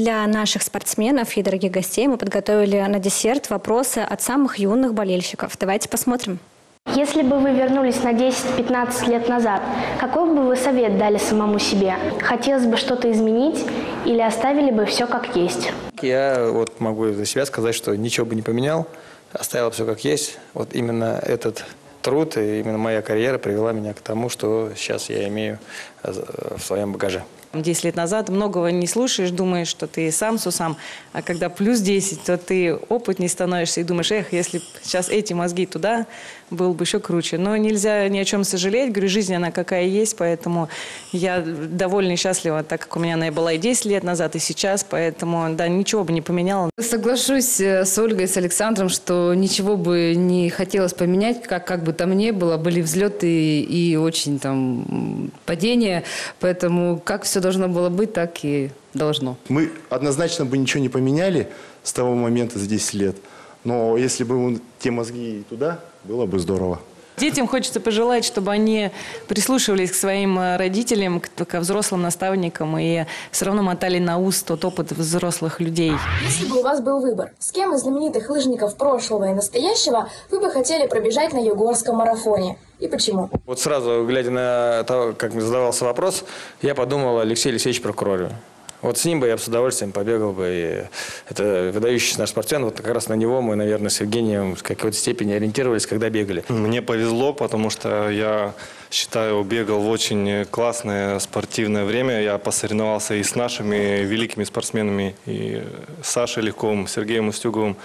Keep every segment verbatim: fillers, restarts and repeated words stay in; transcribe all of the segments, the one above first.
для наших спортсменов и дорогих гостей мы подготовили на десерт вопросы от самых юных болельщиков. Давайте посмотрим. Если бы вы вернулись на десять-пятнадцать лет назад, какой бы вы совет дали самому себе? Хотелось бы что-то изменить или оставили бы все как есть? Я вот могу за себя сказать, что ничего бы не поменял, оставил все как есть. Вот именно этот труд и именно моя карьера привела меня к тому, что сейчас я имею в своем багаже. десять лет назад многого не слушаешь, думаешь, что ты сам сусам, а когда плюс десять, то ты опытней становишься и думаешь, эх, если сейчас эти мозги туда, было бы еще круче. Но нельзя ни о чем сожалеть, говорю, жизнь она какая есть, поэтому я довольна и счастлива, так как у меня она и была и десять лет назад, и сейчас, поэтому, да, ничего бы не поменяла. Соглашусь с Ольгой, с Александром, что ничего бы не хотелось поменять, как, как бы там ни было, были взлеты и очень там падения, поэтому как все должно было быть, так и должно. Мы однозначно бы ничего не поменяли с того момента за десять лет, но если бы те мозги туда, было бы здорово. Детям хочется пожелать, чтобы они прислушивались к своим родителям, к, к взрослым наставникам и все равно мотали на ус тот опыт взрослых людей. Если бы у вас был выбор, с кем из знаменитых лыжников прошлого и настоящего вы бы хотели пробежать на Югорском марафоне? И почему? Вот сразу, глядя на то, как задавался вопрос, я подумал о Алексее Алексеевиче Прокуроре. Вот с ним бы я с удовольствием побегал бы. И это выдающийся наш спортсмен. Вот как раз на него мы, наверное, с Евгением в какой-то степени ориентировались, когда бегали. Мне повезло, потому что я, считаю, бегал в очень классное спортивное время. Я посоревновался и с нашими великими спортсменами, и с Сашей Легковым, Сергеем Устюговым.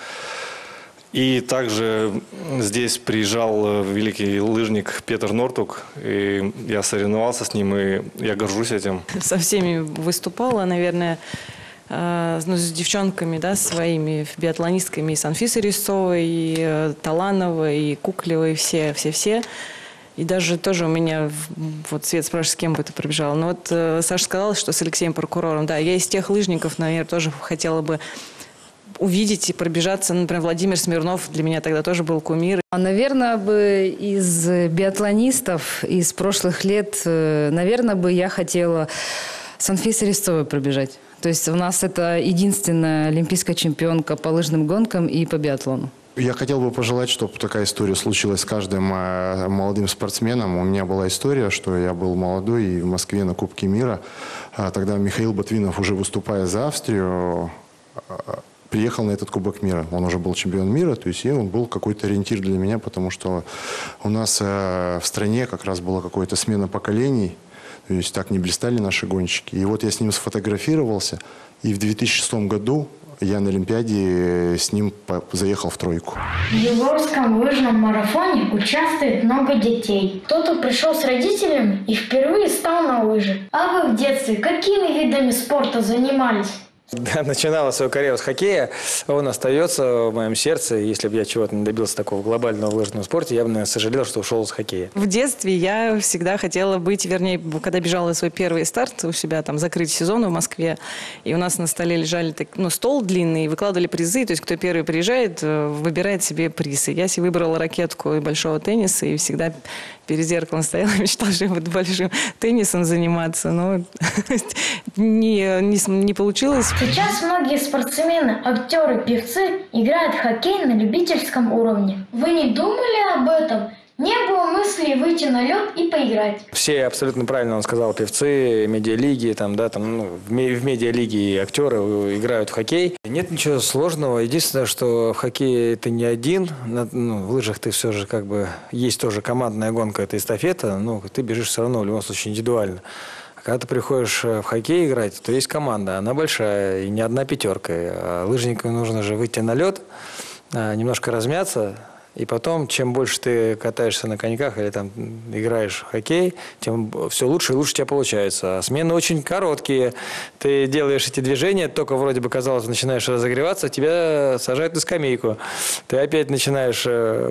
И также здесь приезжал великий лыжник Петр Нортук, и я соревновался с ним, и я горжусь этим. Со всеми выступала, наверное, э, ну, с девчонками, да, своими биатлонистками, и с Анфисой Резцовой, и э, Талановой, и Куклевой, все, все-все. И даже тоже у меня, вот Свет спрашивает, с кем бы ты пробежала. Но вот э, Саша сказала, что с Алексеем Прокурором. Да, я из тех лыжников, наверное, тоже хотела бы увидеть и пробежаться. Например, Владимир Смирнов для меня тогда тоже был кумир. А, наверное, бы из биатлонистов из прошлых лет, наверное, бы я хотела с Анфисой Резцовой пробежать. То есть у нас это единственная олимпийская чемпионка по лыжным гонкам и по биатлону. Я хотел бы пожелать, чтобы такая история случилась с каждым молодым спортсменом. У меня была история, что я был молодой и в Москве на Кубке мира. Тогда Михаил Ботвинов, уже выступая за Австрию, приехал на этот Кубок мира. Он уже был чемпион мира, то есть и он был какой-то ориентир для меня, потому что у нас э, в стране как раз была какая-то смена поколений, то есть так не блистали наши гонщики. И вот я с ним сфотографировался, и в две тысячи шестом году я на Олимпиаде с ним заехал в тройку. В Югорском лыжном марафоне участвует много детей. Кто-то пришел с родителями и впервые стал на лыжи. А вы в детстве какими видами спорта занимались? Да, начинала свою карьеру с хоккея, он остается в моем сердце. Если бы я чего-то не добился такого глобального в лыжном спорте, я бы, наверное, сожалел, что ушел с хоккея. В детстве я всегда хотела быть, вернее, когда бежала свой первый старт у себя, там, закрыть сезон в Москве, и у нас на столе лежали, ну, стол длинный, и выкладывали призы, то есть кто первый приезжает, выбирает себе приз. И я себе выбрала ракетку и большого тенниса, и всегда перед зеркалом стояла, мечтала, что я буду большим теннисом заниматься, но не, не, не получилось. Сейчас многие спортсмены, актеры, певцы играют в хоккей на любительском уровне. Вы не думали об этом? Не было мысли выйти на лед и поиграть. Все абсолютно правильно он сказал, певцы, медиалиги, там, да, там, ну, в медиалиге актеры играют в хоккей. Нет ничего сложного. Единственное, что в хоккее ты не один, ну, в лыжах ты все же как бы, есть тоже командная гонка, это эстафета, но ты бежишь все равно в любом случае индивидуально. А когда ты приходишь в хоккей играть, то есть команда, она большая, и не одна пятерка. А лыжнику нужно же выйти на лед, немножко размяться. И потом, чем больше ты катаешься на коньках или там играешь в хоккей, тем все лучше и лучше у тебя получается. А смены очень короткие. Ты делаешь эти движения, только вроде бы казалось, начинаешь разогреваться, тебя сажают на скамейку. Ты опять начинаешь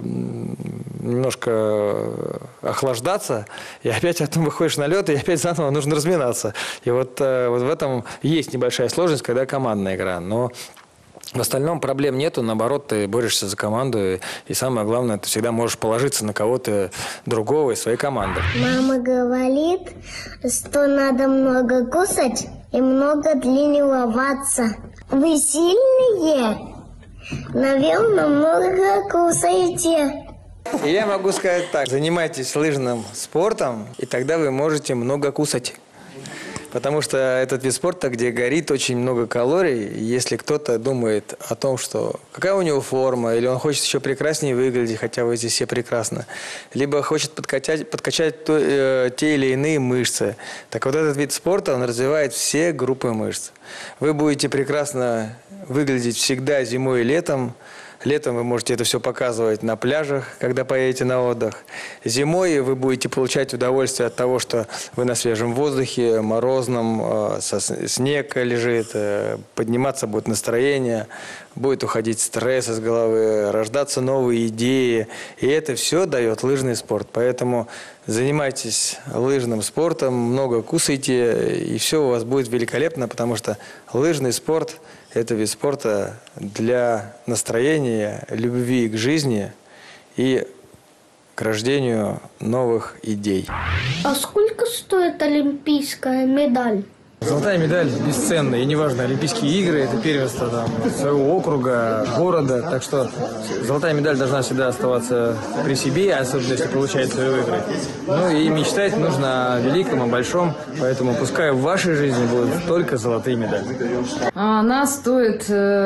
немножко охлаждаться, и опять потом выходишь на лед, и опять заново нужно разминаться. И вот, вот в этом есть небольшая сложность, когда командная игра. Но В остальном проблем нету, наоборот, ты борешься за команду, и самое главное, ты всегда можешь положиться на кого-то другого из своей команды. Мама говорит, что надо много кушать и много тренироваться. Вы сильные? Наверное, много кушаете. И я могу сказать так, занимайтесь лыжным спортом, и тогда вы можете много кушать. Потому что этот вид спорта, где горит очень много калорий, если кто-то думает о том, что какая у него форма, или он хочет еще прекраснее выглядеть, хотя вы здесь все прекрасно, либо хочет подкачать, подкачать то, э, те или иные мышцы, так вот этот вид спорта, он развивает все группы мышц. Вы будете прекрасно выглядеть всегда зимой и летом. Летом вы можете это все показывать на пляжах, когда поедете на отдых. Зимой вы будете получать удовольствие от того, что вы на свежем воздухе, морозном, снег лежит, подниматься будет настроение, будет уходить стресс из головы, рождаться новые идеи. И это все дает лыжный спорт. Поэтому занимайтесь лыжным спортом, много кушайте, и все у вас будет великолепно, потому что лыжный спорт – это вид спорта для настроения, любви к жизни и к рождению новых идей. А сколько стоит олимпийская медаль? Золотая медаль бесценная, и неважно, Олимпийские игры, это первенство там, своего округа, города, так что золотая медаль должна всегда оставаться при себе, особенно если получается ее выиграть. Ну и мечтать нужно о великом, о большом, поэтому пускай в вашей жизни будут только золотые медали. Она стоит,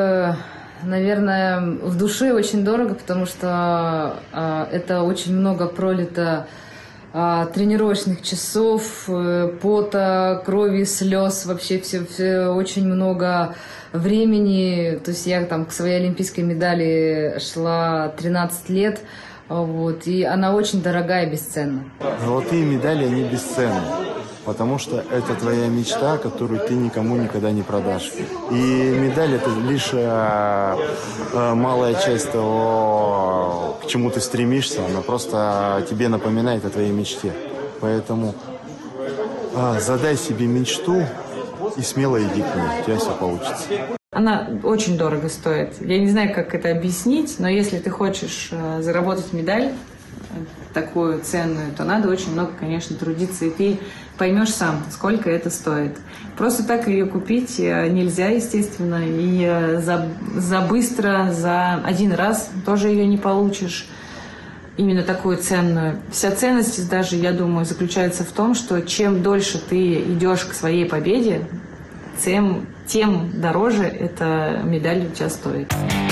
наверное, в душе очень дорого, потому что это очень много пролито тренировочных часов, пота, крови, слез, вообще все, все очень много времени. То есть я там к своей олимпийской медали шла тринадцать лет, вот, и она очень дорогая и бесценна. Золотые медали, они бесценны, потому что это твоя мечта, которую ты никому никогда не продашь. И медаль – это лишь а, а, малая часть того, к чему ты стремишься, она просто тебе напоминает о твоей мечте. Поэтому а, задай себе мечту и смело иди к ней, у тебя все получится. Она очень дорого стоит. Я не знаю, как это объяснить, но если ты хочешь заработать медаль такую ценную, то надо очень много, конечно, трудиться, и ты поймешь сам, сколько это стоит. Просто так ее купить нельзя, естественно, и за, за быстро, за один раз тоже ее не получишь, именно такую ценную. Вся ценность даже, я думаю, заключается в том, что чем дольше ты идешь к своей победе, тем, тем дороже эта медаль у тебя стоит.